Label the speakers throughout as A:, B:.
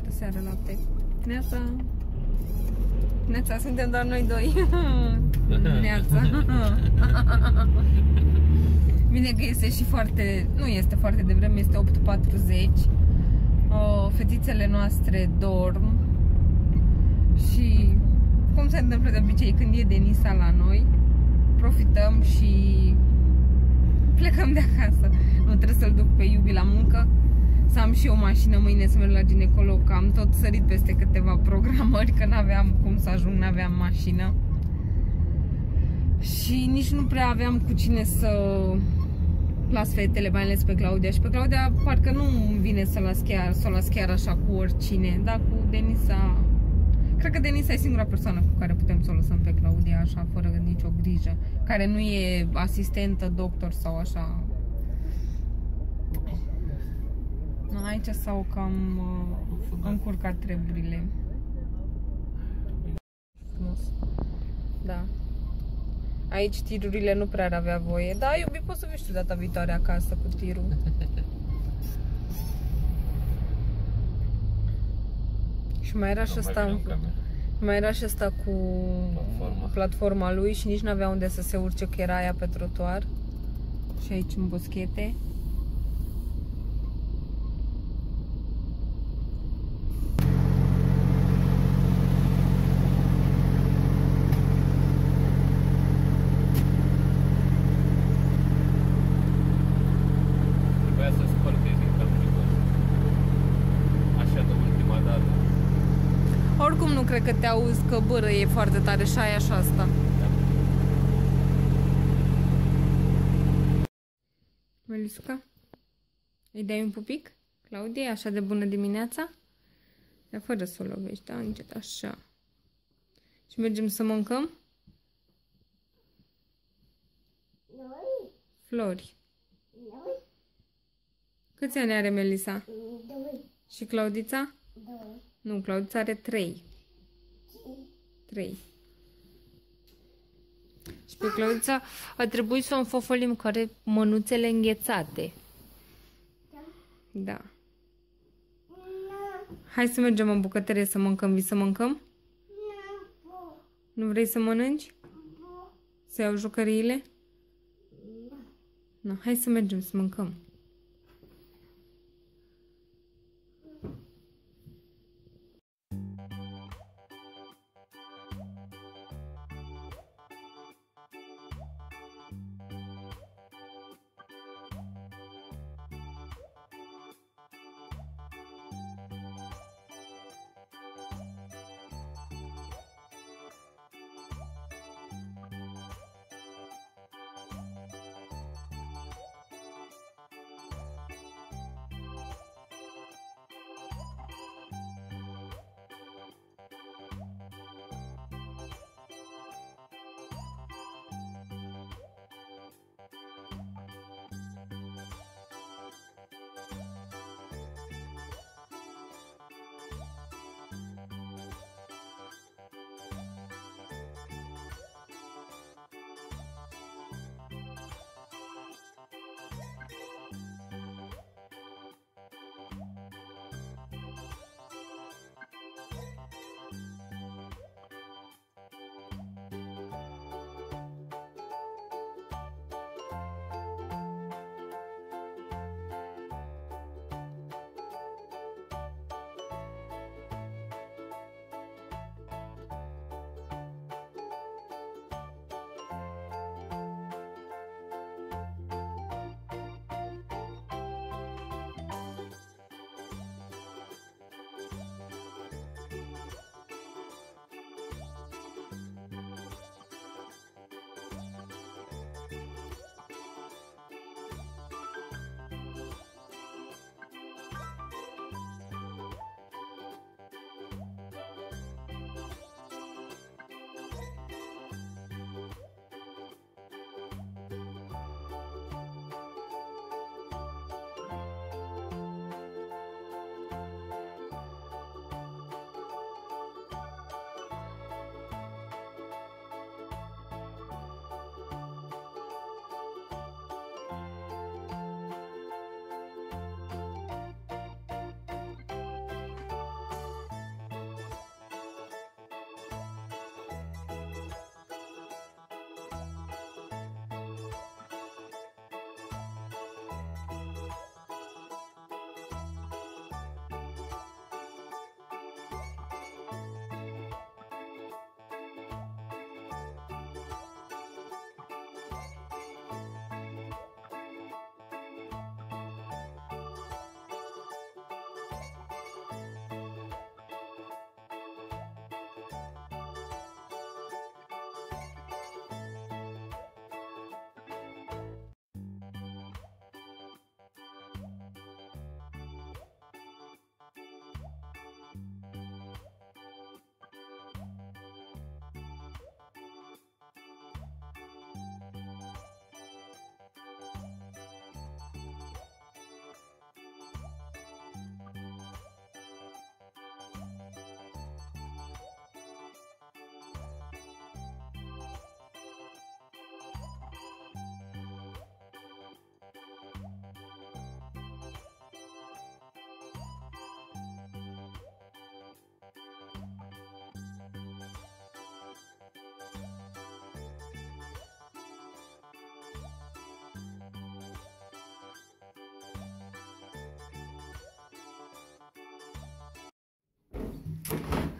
A: Bună seara, lapte. Neața. Neața, suntem doar noi doi. Neața. Bine că este și foarte... Nu este foarte devreme, este 8:40. Fetițele noastre dorm. Și cum se întâmplă de obicei când e Denisa la noi, profităm și plecăm de acasă. Nu trebuie să-l duc pe iubi la muncă. Să am și o mașină mâine să merg la ginecolog, că am tot sărit peste câteva programări, că n-aveam cum să ajung, n-aveam mașină. Și nici nu prea aveam cu cine să las fetele, mai ales pe Claudia. Și pe Claudia parcă nu îmi vine să o las chiar așa cu oricine, dar cu Denisa... Cred că Denisa e singura persoană cu care putem să o lăsăm pe Claudia așa, fără nicio grijă. Care nu e asistentă, doctor sau așa. Aici s-au cam încurcat treburile. Frumos. Da. Aici tirurile nu prea ar avea voie. Da, iubi, poți să vii tu data viitoare acasă cu tirul. Și mai era și ăsta. Mai era și ăsta cu platforma lui și nici n-avea unde să se urce, că era aia pe trotuar. Și aici în boschete. Oricum nu cred că te auzi că bărăie foarte tare și aia și asta. Da. Melisuca? Îi dai un pupic? Claudia, așa de bună dimineața? Dar fără să o lovești, da? Încet, așa. Și mergem să mâncăm? Flori. Flori. Câți ani are Melisa? 2. Și Claudița? 2. Nu, Claudița are 3. 3. Și pe Claudița a trebuit să o înfofolim, că are mânuțele înghețate. Da. Hai să mergem în bucătărie să mâncăm. Vii să mâncăm? Nu vrei să mănânci? Să iau jucăriile? Nu, hai să mergem să mâncăm.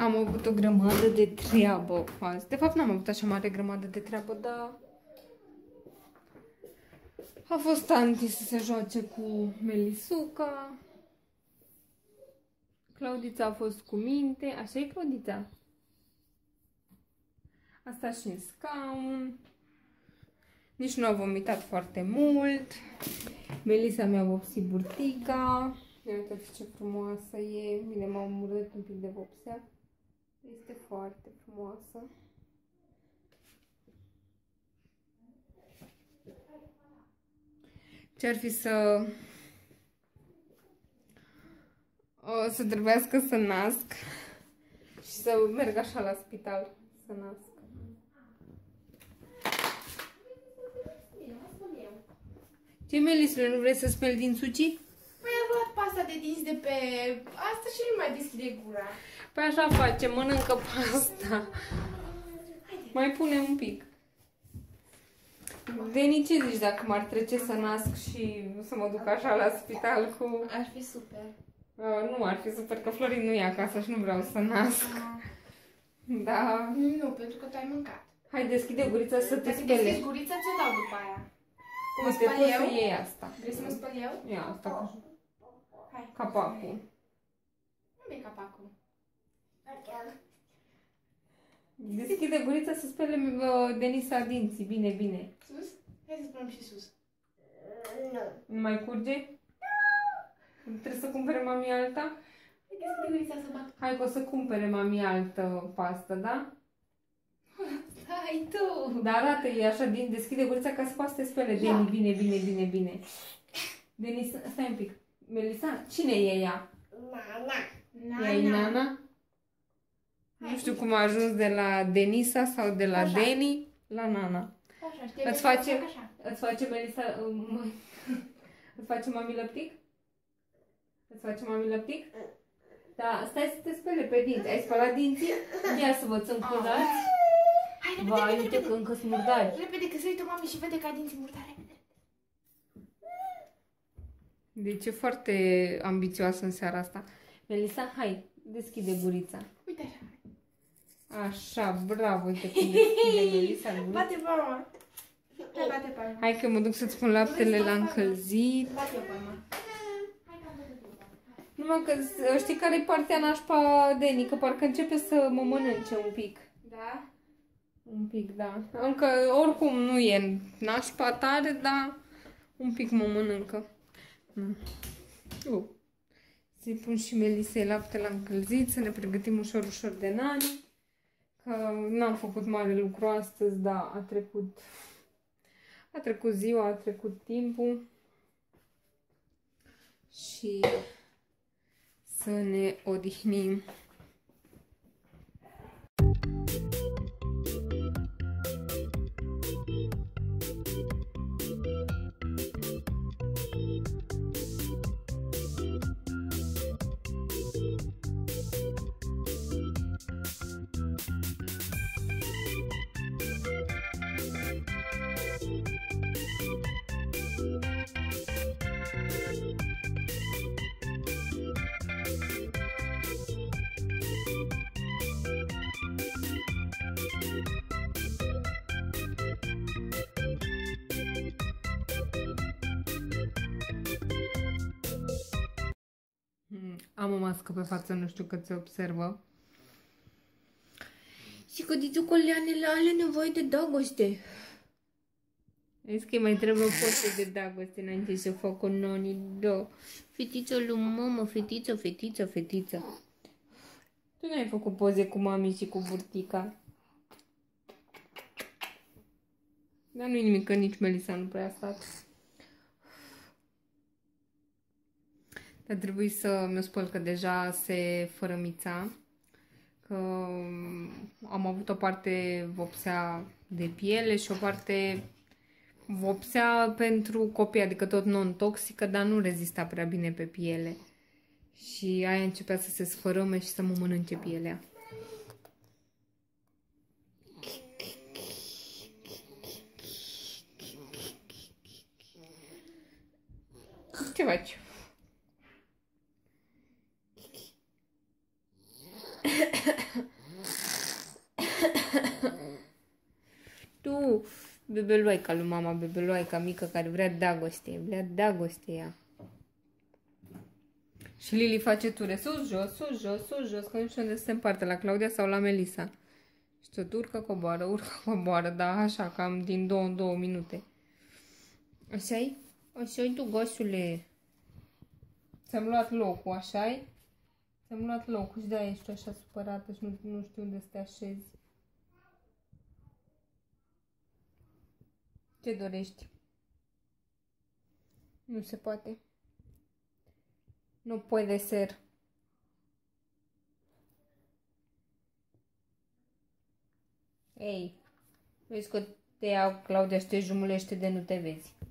A: Am avut o grămadă de treabă azi. De fapt, n-am avut așa mare grămadă de treabă, dar a fost tanti să se joace cu Melisuca. Claudița a fost cu minte. Așa e, Claudița? A stat și în scaun. Nici nu a vomitat foarte mult. Melisa mi-a vopsit burtica. Uitați ce frumoasă e. Bine, m-am murdărit un pic de vopsea. Este foarte frumoasă. Ce-ar fi să trebuiască să nasc și să merg așa la spital să nasc. Ce, Melisule, nu vrei să speli din suci?
B: Păi am luat pasta de dinți de pe asta și nu mai deschide gura.
A: Păi așa face, mănâncă pasta. Mai pune un pic. Deni, ce zici dacă m-ar trece să nasc și să mă duc așa la spital cu...
B: Ar fi super.
A: Nu, ar fi super că Florin nu e acasă și nu vreau să nasc. Da.
B: Nu, pentru că tu ai mâncat.
A: Hai, deschide gurița să te
B: Dacă
A: spele.
B: deschizi gurița, ți-o dau după aia. Mă
A: Uite,
B: spăl
A: poți
B: eu?
A: să iei asta.
B: Vrei să mă spăl eu?
A: Ia asta cu
B: Hai.
A: capacul.
B: Unde e capacul?
A: Deschide gurița să spele Denisa dinții. Bine, bine.
B: Sus? Hai să spălăm și sus.
A: Nu mai curge? Trebuie să cumpere mami alta?
B: Hai, deschide gurița să bag.
A: Hai că o să cumpere mami altă pastă, da?
B: Stai tu!
A: Dar arată-i așa, deschide gurița ca să poată să te spele. Deni, bine, bine, bine, bine. Denis, stai un pic. Melisa, cine e ea?
B: Nana.
A: Ea e Nana? Nu știu cum a ajuns de la Denisa sau de la
B: Așa.
A: Deni la Nana.
B: Așa, știi,
A: Îți face,
B: așa.
A: îți face Melisa, îți face mami lăptic? Îți face mami lăptic? Da, stai să te spele pe dinți. Ai spălat dinții? Ia să vă țin curdați.
B: Hai, repede,
A: Vai,
B: repede,
A: uite
B: repede.
A: că încă sunt murdari.
B: Repede, că se uită mami și vede că ai dinții murdare. Repede.
A: Deci e foarte ambițioasă în seara asta. Melisa, hai, deschide gurița.
B: Uite așa.
A: Așa, bravo, uite cum deschide Melisa gurița.
B: Bate palma. Hai, bate palma.
A: Hai că mă duc să-ți pun laptele la încălzit.
B: Bate eu palma.
A: Numai că știi care e partea nașpa, Deni, că parcă începe să mă mănânce un pic.
B: Da?
A: Un pic, da. Încă, oricum, nu e nașpa tare, dar un pic mă mănâncă. Să-i pun și Melisei lapte la încălzit, să ne pregătim ușor, ușor de nani. Că n-am făcut mare lucru astăzi, dar a trecut ziua, a trecut timpul. Și să ne odihnim. Am o mască pe față, nu știu că se observă. Și că ditucoleanele are nevoie de dragoste. Vezi că mai trebuie poze de dragoste înainte să fac o noni, da. Fetiță lui mamă, fetiță, fetiță, fetiță. Tu n-ai făcut poze cu mami și cu burtica. Dar nu-i nimic, că nici Melisa nu prea a stat. Dar trebuie să mi-o spăl că deja se fărămița. Că am avut o parte vopsea de piele și o parte vopsea pentru copii, adică tot non-toxică, dar nu rezista prea bine pe piele. Și aia începea să se sfărâme și să mă mănânce pielea. Ce faci? bebeluaica lui mama, bebeluaica mică care vrea dragoste ea. Și Lili face ture sus, jos, sus, jos, sus, jos, că nu știu unde se împarte, la Claudia sau la Melissa. Și tot urcă, coboară, da, așa, cam din 2 în 2 minute. Așa-i? Așa-i tu, goșule. Ți-am luat locul, așa-i? Ți-am luat locul și de-aia ești așa supărată și nu știu unde să te așezi. Ce dorești? Nu se poate. Nu puede ser. Ei, vezi că te iau, Claudia, și te jumulește de nu te vezi.